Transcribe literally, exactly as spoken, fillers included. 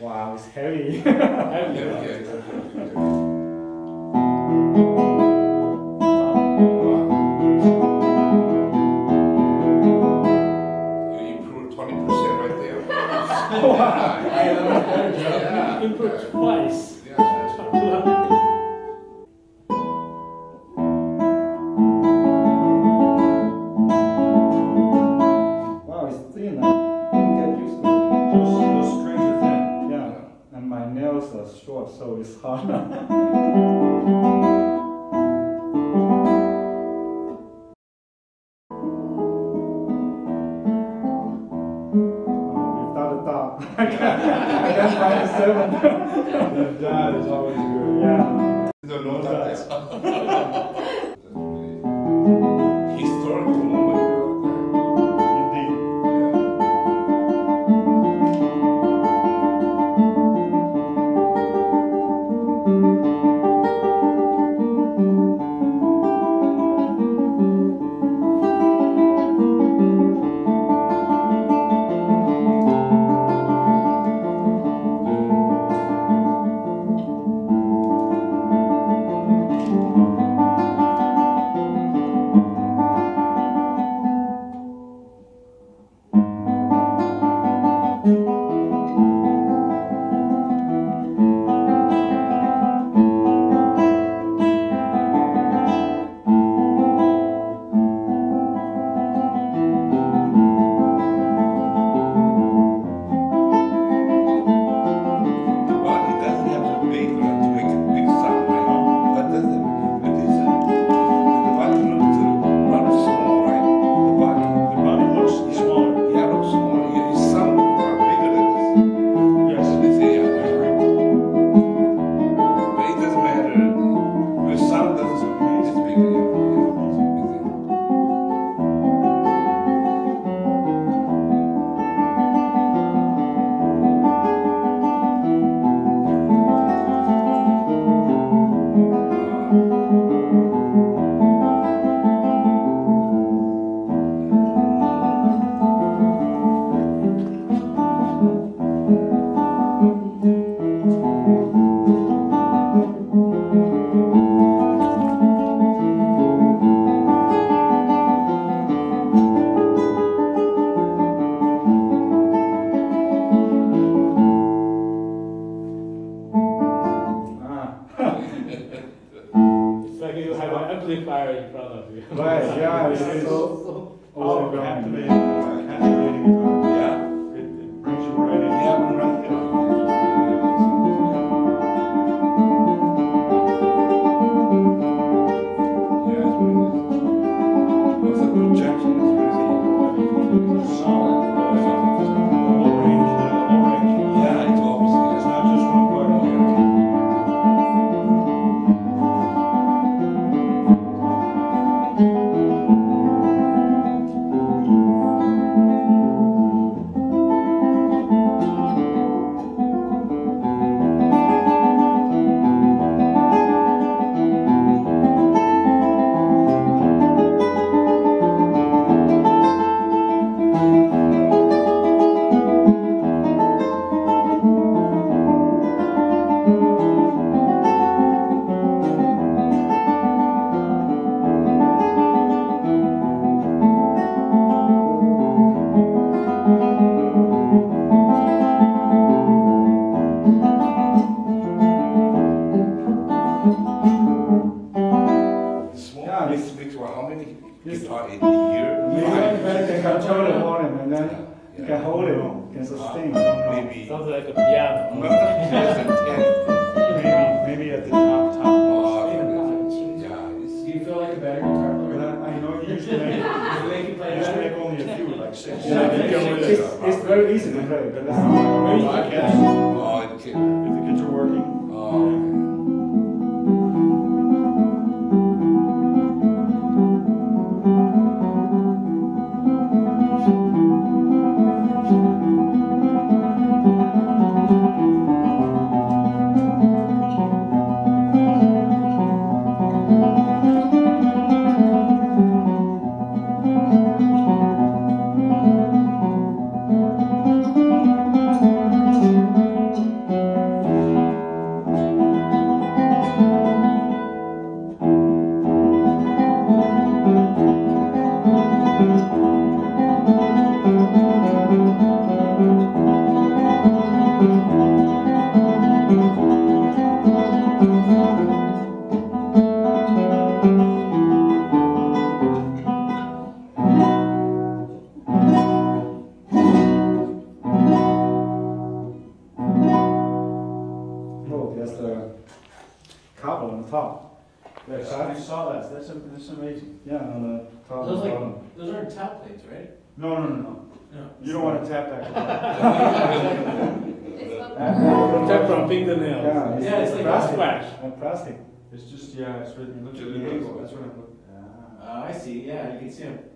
Wow, it's heavy. Heavy. Yeah, yeah, it's heavy. You improved twenty percent right there. Wow. Yeah. Improved twice. Yeah, that's right. Wow, it's thin. I couldn't get used to it. Those, those strings are thin. Yeah, and my nails are short, so it's hard. Without a doubt, I can't, I can't find a seven. The dad is always good. Yeah. No, no, that's historical moment. Indeed. Yeah. amplifier in front of you. Right, yeah, it's It's so Oh, overwhelming. captivating, captivating guitar. Yeah. It, it brings you right in. Yeah, I'm right here. Yeah, it's really nice. Also, the projection is really Solid. Low range, uh, low range. yeah, it's almost It's yeah. not just one part. Small Yeah, mix, it's- mix, well, how many Yes. guitar in a year? You Five. can control the volume and then you Yeah. can hold it, can sustain. Maybe. Sounds like a piano. Not less than ten. Maybe, maybe at the top, top. Oh, yeah, it's, Do you feel like a better guitar But player? I, I know you used to make, You make you play you used to better? make only a few, like six. Yeah, seven, it's, eight. it's, it's very easy to play, but it's Maybe very I can. oh, it can. If the kids are working. Oh, I saw that, that's, a- that's amazing. Yeah, on the top Those and like, bottom. those aren't tap plates, right? No, no, no, no. No. You don't wanna tap that. It's up. Protect from fingernails. Yeah, Yeah, it's like plastic. Splash. And plastic. It's just, yeah, it's, right- look at Just the the angle, angle. that's what I'm looking at. Uh, I see, yeah, you can see them